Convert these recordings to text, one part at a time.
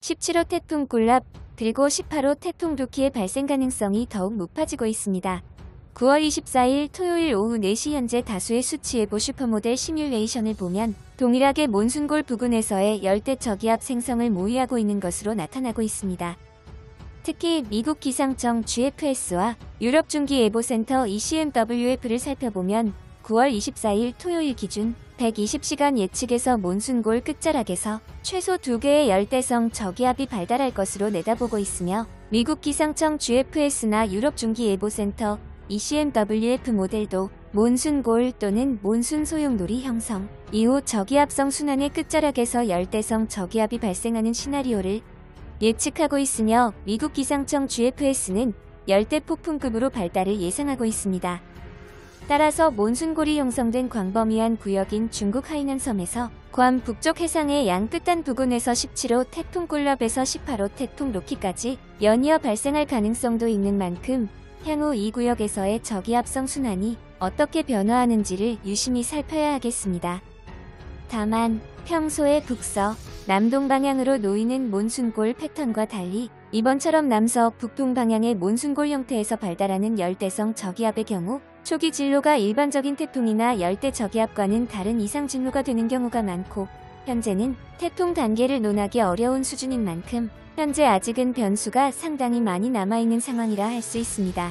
17호 태풍 콜랍 그리고 18호 태풍 루키의 발생 가능성이 더욱 높아지고 있습니다. 9월 24일 토요일 오후 4시 현재 다수의 수치예보 슈퍼모델 시뮬레이션을 보면 동일하게 몬순골 부근에서의 열대 저기압 생성을 모의하고 있는 것으로 나타나고 있습니다. 특히 미국 기상청 GFS와 유럽 중기예보센터 ECMWF를 살펴보면 9월 24일 토요일 기준 120시간 예측에서 몬순골 끝자락에서 최소 2개의 열대성 저기압이 발달할 것으로 내다보고 있으며 미국 기상청 GFS나 유럽 중기예보센터 ECMWF 모델도 몬순골 또는 몬순 소용돌이 형성 이후 저기압성 순환의 끝자락에서 열대성 저기압이 발생하는 시나리오를 예측하고 있으며 미국 기상청 GFS는 열대 폭풍급으로 발달을 예상하고 있습니다. 따라서 몬순골이 형성된 광범위한 구역인 중국 하이난 섬에서 괌 북쪽 해상의 양 끝단 부근에서 17호 태풍 콜랍에서 18호 태풍 로키까지 연이어 발생할 가능성도 있는 만큼 향후 이 구역에서의 저기압성 순환이 어떻게 변화하는지를 유심히 살펴야 하겠습니다. 다만 평소의 북서, 남동 방향으로 놓이는 몬순골 패턴과 달리 이번처럼 남서, 북동 방향의 몬순골 형태에서 발달하는 열대성 저기압의 경우 초기 진로가 일반적인 태풍이나 열대 저기압과는 다른 이상 진로가 되는 경우가 많고 현재는 태풍 단계를 논하기 어려운 수준인 만큼 현재 아직은 변수가 상당히 많이 남아있는 상황이라 할 수 있습니다.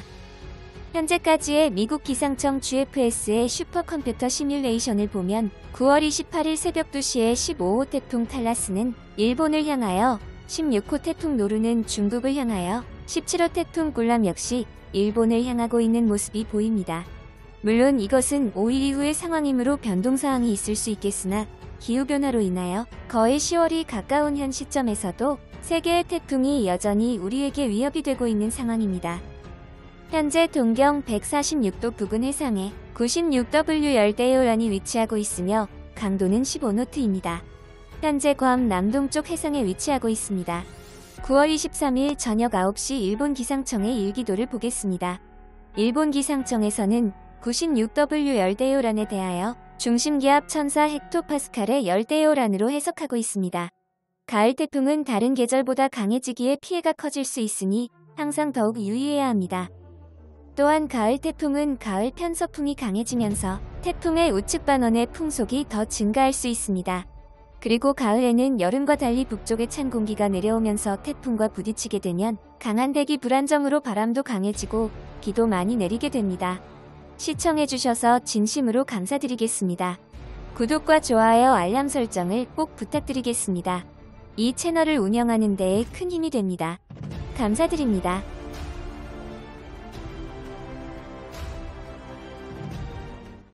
현재까지의 미국 기상청 GFS의 슈퍼컴퓨터 시뮬레이션을 보면 9월 28일 새벽 2시에 15호 태풍 탈라스는 일본을 향하여 16호 태풍 노루는 중국을 향하여 17호 태풍 콜람 역시 일본을 향하고 있는 모습이 보입니다. 물론 이것은 5일 이후의 상황이므로 변동사항이 있을 수 있겠으나 기후변화로 인하여 거의 10월이 가까운 현 시점에서도 3개의 태풍이 여전히 우리에게 위협이 되고 있는 상황입니다. 현재 동경 146도 부근 해상에 96W 열대요란이 위치하고 있으며 강도는 15노트입니다. 현재 괌 남동쪽 해상에 위치하고 있습니다. 9월 23일 저녁 9시 일본 기상청의 일기도를 보겠습니다. 일본 기상청에서는 96W 열대요란에 대하여 중심기압 1004헥토파스칼의 열대요란으로 해석하고 있습니다. 가을 태풍은 다른 계절보다 강해지기에 피해가 커질 수 있으니 항상 더욱 유의해야 합니다. 또한 가을 태풍은 가을 편서풍이 강해지면서 태풍의 우측 반원의 풍속이 더 증가할 수 있습니다. 그리고 가을에는 여름과 달리 북쪽에 찬 공기가 내려오면서 태풍과 부딪히게 되면 강한 대기 불안정으로 바람도 강해지고 비도 많이 내리게 됩니다. 시청해주셔서 진심으로 감사드리겠습니다. 구독과 좋아요 알람 설정을 꼭 부탁드리겠습니다. 이 채널을 운영하는 데에 큰 힘이 됩니다. 감사드립니다.